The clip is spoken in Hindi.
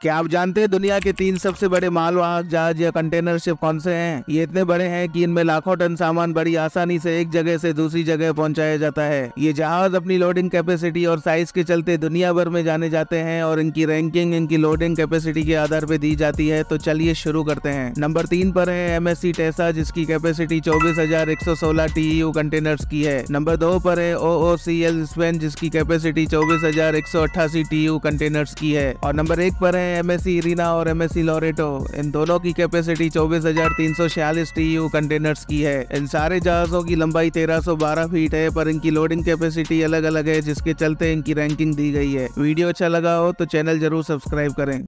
क्या आप जानते हैं दुनिया के 3 सबसे बड़े मालवाहक जहाज या कंटेनर शिप कौन से हैं? ये इतने बड़े हैं कि इनमें लाखों टन सामान बड़ी आसानी से एक जगह से दूसरी जगह पहुंचाया जाता है। ये जहाज अपनी लोडिंग कैपेसिटी और साइज के चलते दुनिया भर में जाने जाते हैं और इनकी रैंकिंग इनकी लोडिंग कैपेसिटी के आधार पर दी जाती है। तो चलिए शुरू करते हैं। नंबर 3 पर है MSC टेसा, जिसकी कैपेसिटी 24,116 TEU कंटेनर्स की है। नंबर 2 पर है OOCL स्पेन, जिसकी कैपेसिटी 24,188 TEU कंटेनर्स की है। और नंबर 1 पर है MSC इरीना और MSC लोरेटो। इन दोनों की कैपेसिटी 24,346 TEU कंटेनर्स की है। इन सारे जहाजों की लंबाई 1312 फीट है, पर इनकी लोडिंग कैपेसिटी अलग अलग है, जिसके चलते इनकी रैंकिंग दी गई है। वीडियो अच्छा लगा हो तो चैनल जरूर सब्सक्राइब करें।